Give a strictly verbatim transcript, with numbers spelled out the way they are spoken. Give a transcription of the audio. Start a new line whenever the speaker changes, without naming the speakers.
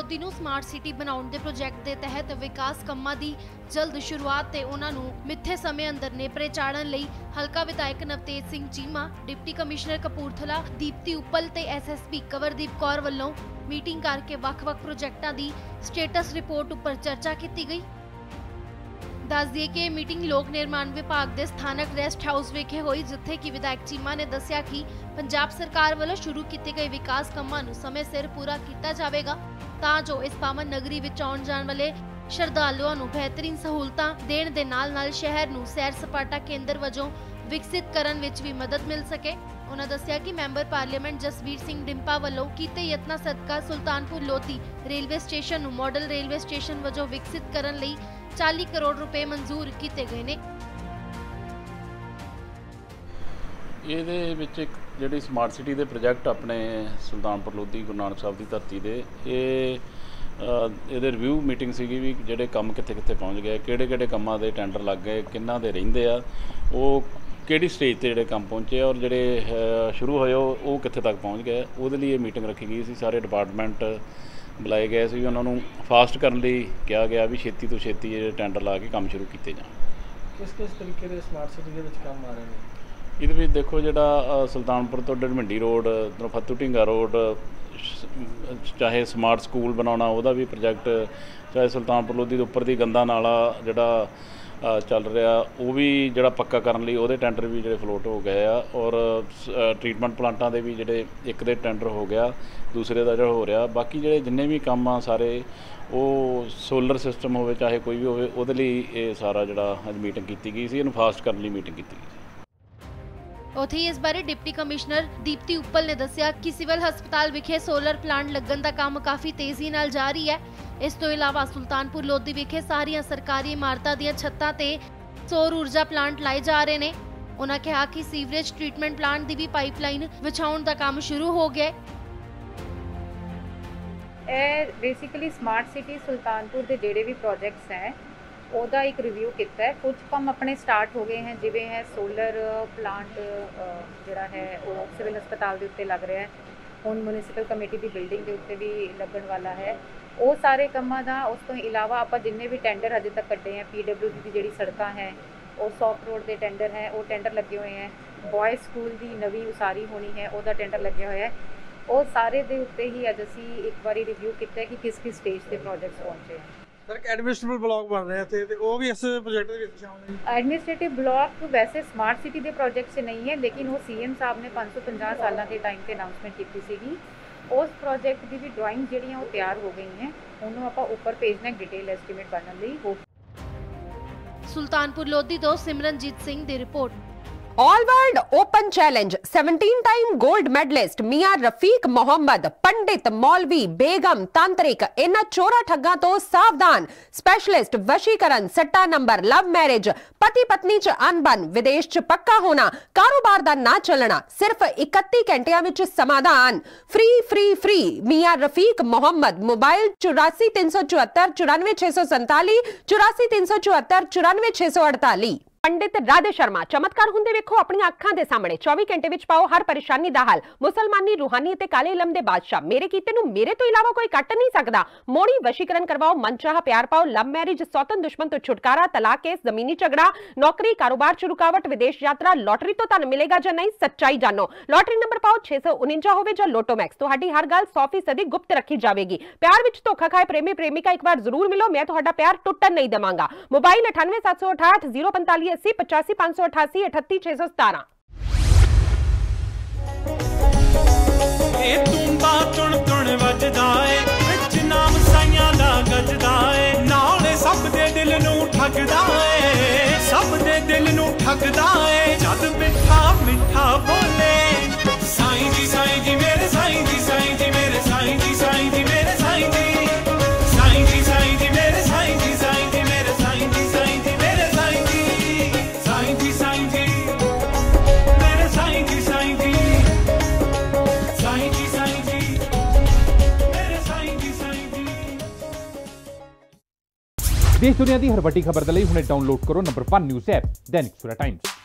लोधी नूं smart city बनाउण दे प्रोजैक्ट दे तहत विकास कंमां दी जल्द शुरुआत ते उन्हां नूं मिथे समय अंदर नेपरे चाढ़न लई हलका विधायक नवतेज सिंह चीमा, डिप्टी कमिश्नर कपूरथला दीप्ति उपल ते S S P Kawardeep Kaur वल्लों मीटिंग करके वख-वख प्रोजैक्टां दी स्टेटस रिपोर्ट उपर चर्चा की गई। दस दिए कि मीटिंग लोक निर्माण विभाग के स्थानक रेस्ट हाउस विखे हुई, जिथे कि विधायक चीमा ने दस्सिया कि पंजाब सरकार वालों शुरू किए गए विकास कामां नूं समय सिर पूरा किया जाएगा तां जो इस पावन नगरी विच आउण जाण वाले श्रद्धालुओं नूं बेहतरीन सहूलतां देण दे नाल नाल शहर नूं सैर सपाटा केंद्र वजों विकसित करन विच भी मदद मिल सके। उन्होंने दस्सिया कि मैंबर पार्लीमेंट जसवीर सिंह डिंपा वालों कीते यत्नां सदका सुल्तानपुर लोधी रेलवे स्टेशन नूं मॉडल रेलवे स्टेशन वजों विकसित करन लई चालीस करोड़ रुपए मंजूर किए गए ने।
ਇਹਦੇ ਵਿੱਚ ਇੱਕ ਜਿਹੜੀ ਸਮਾਰਟ ਸਿਟੀ ਦੇ ਪ੍ਰੋਜੈਕਟ ਆਪਣੇ ਸੁਲਤਾਨਪੁਰ ਲੋਧੀ ਗੁਰੂ ਨਾਨਕ ਸਾਹਿਬ ਦੀ ਧਰਤੀ ਦੇ ਇਹ ਇਹਦੇ ਰਿਵਿਊ ਮੀਟਿੰਗ ਸੀਗੀ ਵੀ ਜਿਹੜੇ ਕੰਮ ਕਿੱਥੇ ਕਿੱਥੇ ਪਹੁੰਚ ਗਏ, ਕਿਹੜੇ ਕਿਹੜੇ ਕੰਮਾਂ ਦੇ ਟੈਂਡਰ ਲੱਗ ਗਏ, ਕਿੰਨਾਂ ਦੇ ਰਹਿੰਦੇ ਆ, ਉਹ ਕਿਹੜੀ ਸਟੇਜ ਤੇ ਜਿਹੜੇ ਕੰਮ ਪਹੁੰਚੇ ਔਰ ਜਿਹੜੇ ਸ਼ੁਰੂ ਹੋਏ ਉਹ ਕਿੱਥੇ ਤੱਕ ਪਹੁੰਚ ਗਏ, ਉਹਦੇ ਲਈ ਇਹ ਮੀਟਿੰਗ ਰੱਖੀ ਗਈ ਸੀ। ਸਾਰੇ ਡਿਪਾਰਟਮੈਂਟ बुलाए गए सी, उन्होंने फास्ट करने लिए कहा गया भी छेती तो छेती ये टेंडर ला के काम शुरू किए जाए।
किस किस तरीके के स्मार्ट सिटी के काम आ रहे हैं?
ये देखो जोड़ा सुल्तानपुर तो डरमंडी रोड फत्तू ढिंगा रोड, चाहे स्मार्ट स्कूल बनाना वह भी प्रोजैक्ट, चाहे सुल्तानपुर लोधी के उपर की गंदा नाला जोड़ा चल रहा वो भी जोड़ा पक्का करने लिए वो टेंडर भी जो फ्लोट हो गए आ, और ट्रीटमेंट प्लांटा के भी जोड़े एक दे टेंडर हो गया, दूसरे का जो हो रहा। बाकी जो जिन्ने भी काम आ सारे वो सोलर सिस्टम हो चाहे कोई भी हो, वो लिए सारा जोड़ा अज मीटिंग की गई सी, इन्हूं फास्ट करने मीटिंग की गई।
उत्थे इस बारे डिप्टी कमिश्नर दीप्ति उपल ने दस्सिया कि सिविल हस्पताल विखे सोलर प्लांट लगन का काम काफ़ी तेजी नाल जारी है। इस तो इलावा सुल्तानपुर लोधी विखे सारियां सरकारी इमारतां दीयां छत्तां ते सौर ऊर्जा प्लांट लाए जा रहे ने। उन्होंने कहा कि सीवरेज ट्रीटमेंट प्लांट दी भी पाइपलाइन विछाउण दा काम शुरू हो गया।
ਇਹ बेसिकली स्मार्ट सिटी सुल्तानपुर के जेडे भी प्रोजेक्ट्स हैं ਉਹਦਾ एक रिव्यू किया है। कुछ काम अपने स्टार्ट हो गए हैं, जिवें है सोलर प्लांट जिहड़ा है वो सिविल हस्पताल के उत्ते लग रहा है, हुण म्यूनिसिपल कमेटी की बिल्डिंग के उत्ते भी लगन वाला है। वो सारे कामां दा उस तो इलावा आपां जिन्ने भी टेंडर अजे तक कड्डे हैं, पी डब्ल्यू डी की जिहड़ी सड़कां हैं वो सॉफ्ट रोड के टेंडर हैं, वो टेंडर लगे हुए हैं। बॉयज़ स्कूल की नवी उसारी होनी है, वह टेंडर लगे हुए है। वो सारे दे उत्ते ही अज असीं एक बारी रिव्यू किया कि किस किस स्टेज से प्रोजेक्ट्स पहुंचे हैं।
सर एडमिनिस्ट्रेटिव ब्लॉक बन रहे थे तो वो भी इस प्रोजेक्ट के विच शामिल है।
एडमिनिस्ट्रेटिव ब्लॉक वैसे स्मार्ट सिटी के प्रोजेक्ट से नहीं है, लेकिन वो सी एम साहब ने पाँच सौ पचास साल के टाइम से अनाउंसमेंट की सी। उस प्रोजेक्ट की भी ड्राइंग जिहड़ियां वो तैयार हो गई हैं, उन्होंने आपां ऊपर भेजना डिटेल एस्टीमेट बनने लई हो।
सुल्तानपुर लोधी तो सिमरनजीत सिंह दी report.
All world open challenge सत्रह time gold medalist Miyan Rafiq Mohammad, पंडित मौलवी बेगम तांत्रिक इन्हां चोरा ठग्गां तो सावधान। स्पेशलिस्ट वशीकरण, सट्टा नंबर, लव मैरिज, पति पत्नी च अनबन, विदेश च पक्का होना, कारोबार दा ना चलना, सिर्फ इकतीस घंटियां विच समाधान। Free free free Miyan Rafiq Mohammad. Mobile चौरासी तीन सौ चौहत्तर चौरानवे छे सौ संताली, चौरासी तीन सौ चौहत्तर चौरानवे छे सौ अड़ताली। पंडित राधे शर्मा चमत्कार हुंदे वेखो अपनी अखां दे सामने। चौबीस घंटे विच पाओ हर परेशानी दा हल। मुसलमानी, रूहानी ते काले इलम दे बादशाह, मेरे कीते नूं मेरे तो इलावा कोई कट नहीं सकदा। मोड़ी वशीकरण करवाओ, मनचाहा प्यार पाओ, लव मैरिज, सौतन दुश्मन तो छुटकारा, तलाक केस, जमीनी झगड़ा, नौकरी, कारोबार च रुकावट, विदेश यात्रा, लॉटरी तो तन मिलेगा जां नहीं, सच्चाई जानो। लॉटरी नंबर पाओ छे सौ उनंजा होवे जां लोटो मैक्स, तुहाडी हर गल सौ फीसदी गुप्त रखी जाएगी। प्यार विच धोखा खाए प्रेमी प्रेमिका एक बार जरूर मिलो, मैं तुहाडा प्यार टुटन नहीं देवांगा। मोबाइल अठानवे सात सौ अठाठ जीरो पैंताली अस्सी पचासी पांच सौ अठासी अठत्ती छे सौ सतारा।
सब दे दिल नूं ठगदा है, सब दे दिल नूं ठगदा है, जद मिठा मिठा बोले साईं जी साईं जी मेरे साईं जी साईं जी मेरे साईं जी साईं जी मेरे साईं जी साईं जी साईं जी मेरे साईं जी साईं जी मेरे साईं जी साईं जी मेरे साईं जी साईं जी साईं जी मेरे साईं जी साईं जी साईं जी साईं जी मेरे साईं जी साईं जी।
देश दुनिया की हर वड्डी खबर दे लई हुणे डाउनलोड करो number one news app Dainik Savera times.